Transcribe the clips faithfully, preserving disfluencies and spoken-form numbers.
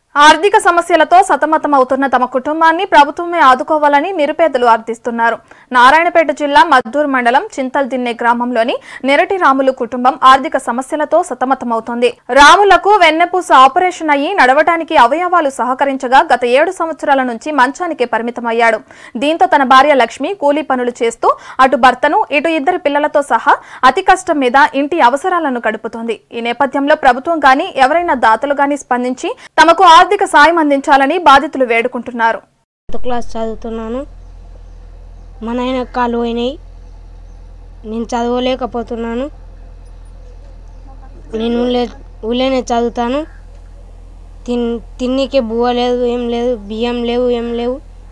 ఆర్థిక సమస్యలతో సతమతమవుతున్న తమ కుటుంబాన్ని ప్రభుత్వమే ఆదుకోవాలని నిరుపేదలు అర్థిస్తున్నారు. నారాయణపేట జిల్లా మద్దూరు మండలం చింతల్దిన్నె గ్రామంలోని నెరటి రాములు కుటుంబం ఆర్థిక సమస్యలతో సతమతమవుతోంది. రాములకు వెన్నెపూస ఆపరేషన్ అయ్యి నడవడానికి అవయవాలు సహకరించగా గత ఏడు సంవత్సరాల నుంచి మంచానికే పరిమితమయ్యాడు. దీంతో తన భార్య లక్ష్మి కూలీ పనులు చేస్తూ అటు భర్తను ఇటు ఇద్దరు పిల్లలతో సహా అతి కష్టం మీద ఇంటి అవసరాలను గడుపుతోంది. ఈ నేపథ్యంలో ప్రభుత్వం గాని ఎవరైనా దాతలు గాని స్పందించి తమకు ఆర్థిక సాయం అందించాలని బాధితులు వేడుకుంటున్నారు. క్లాస్ చదువుతున్నాను. మా నాయన కాలు పోయినాయి. నేను చదవలేకపోతున్నాను. నేను ఊళ్ళోనే చదువుతాను. తిన్ తిన్నికే బువ్వ లేదు, ఏం లేదు, బియ్యం లేవు, ఏం లేవు.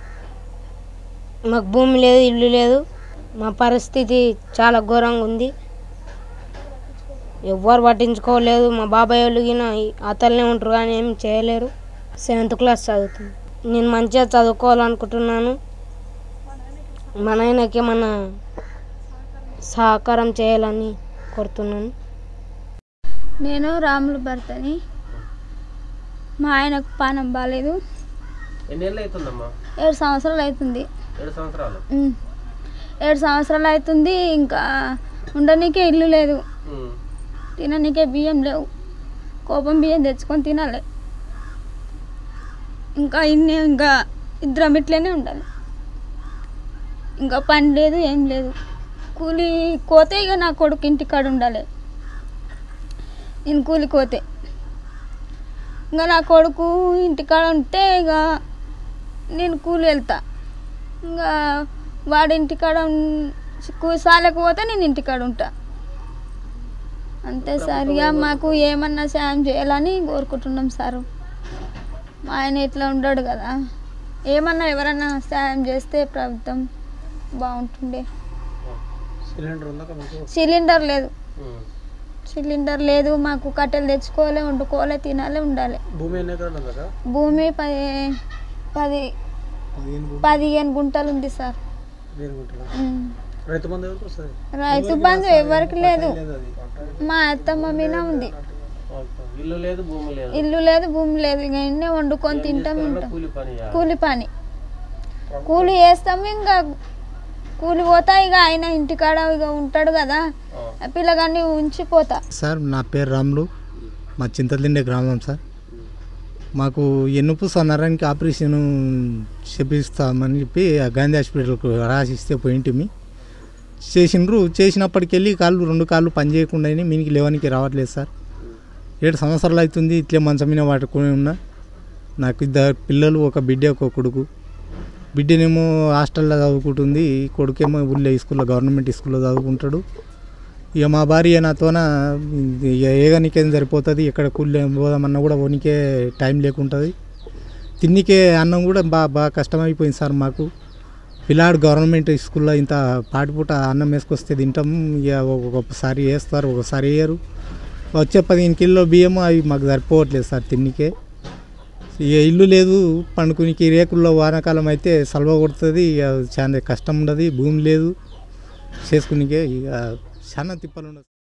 మాకు భూమి లేదు, ఇల్లు లేదు. మా పరిస్థితి చాలా ఘోరంగా ఉంది. ఎవ్వరు పట్టించుకోలేదు. మా బాబాయ్ వాళ్ళు అతలనే ఉంటారు కానీ ఏం చేయలేరు. సెవెంత్ క్లాస్ చదువుతుంది. నేను మంచిగా చదువుకోవాలనుకుంటున్నాను. మా నాయనకి ఏమన్నా సహకారం చేయాలని కోరుతున్నాను. నేను రాములు భర్తని. మా ఆయనకు పానం బాగాలేదు. ఏడు సంవత్సరాలు అవుతుంది. ఏడు సంవత్సరాలు అవుతుంది. ఇంకా ఉండనీకే ఇల్లు లేదు, తిననీకే బియ్యం లేవు. కోపం బియ్యం తెచ్చుకొని తినాలి. ఇంకా ఇన్ని ఇంకా ఇద్దరం ఇట్లనే ఉండాలి. ఇంకా పని లేదు, ఏం లేదు. కూలి కోతే ఇక నా కొడుకు ఇంటికాడ ఉండాలి. నేను కూలి కోతే ఇంకా నా కొడుకు ఇంటికాడ ఉంటే ఇక నేను కూలి వెళ్తా. ఇంకా వాడి ఇంటికాడ సాలకు పోతే నేను ఇంటికాడ ఉంటా. అంతే సార్. ఇక మాకు ఏమన్నా సాయం చేయాలని కోరుకుంటున్నాం సార్. మా ఆయన ఇట్లా ఉండడు కదా. ఏమన్నా ఎవరన్నా సాయం చేస్తే ప్రభుత్వం బాగుంటుండే. సిలిండర్ లేదు, సిలిండర్ లేదు. మాకు కట్టెలు తెచ్చుకోవాలి, వండుకోవాలి, తినాలి, ఉండాలి. భూమి పది పది పదిహేను గుంటలు ఉంది సార్. రైతు బంధు ఎవరికి లేదు. మా అత్తమ్మ మీద ఉంది. ఇల్లు లేదు, భూమి లేదు. ఇక ఎన్నే వండుకొని తింటాం. ఉంటాం కూలి పని కూలి వేస్తాము. ఇంకా కూలి పోతా. ఇక ఆయన ఇంటికాడ ఇక ఉంటాడు కదా, పిల్లగాన్ని ఉంచిపోతా. సార్ నా పేరు రాములు, మా చింతల్దిన్నె గ్రామం సార్. మాకు ఎన్నుపూస నరానికి ఆపరేషన్ చేపిస్తామని చెప్పి గాంధీ హాస్పిటల్కు రాసిస్తే పోయింటిమి. చేసినారు. చేసినప్పటికెళ్ళి కాళ్ళు రెండు కాళ్ళు పని చేయకుండా మీనికి లేవనికి రావట్లేదు సార్. ఏడు సంవత్సరాలు అవుతుంది ఇట్లే మంచం మీద పట్టుకుని ఉన్నా. నాకు ఇద్దరు పిల్లలు, ఒక బిడ్డ, ఒక కొడుకు. బిడ్డనేమో హాస్టల్లో చదువుకుంటుంది, కొడుకేమో ఊళ్ళో స్కూల్లో గవర్నమెంట్ స్కూల్లో చదువుకుంటాడు. ఇక మా భార్య నాతోన ఏగనికేం సరిపోతుంది. ఎక్కడ కూలి పోదామన్నా కూడా ఓనికే టైం లేకుంటుంది. తిన్నికే అన్నం కూడా బాగా బాగా కష్టమైపోయింది సార్ మాకు. పిల్లాడు గవర్నమెంట్ స్కూల్లో ఇంత పాటిపూట అన్నం వేసుకొస్తే తింటాం. ఇక ఒక్కొక్కసారి వేస్తారు, ఒకసారి వేయరు. వచ్చే పదిహేను కిలో బియ్యము అవి మాకు సరిపోవట్లేదు సార్ తిన్నికే. ఇక ఇల్లు లేదు, పండుకునికి రేకుల్లో వానాకాలం అయితే సల్వ కొడుతుంది. ఇక చాలా కష్టం ఉండదు. భూమి లేదు చేసుకునికే. ఇక చాలా తిప్పలు ఉండదు.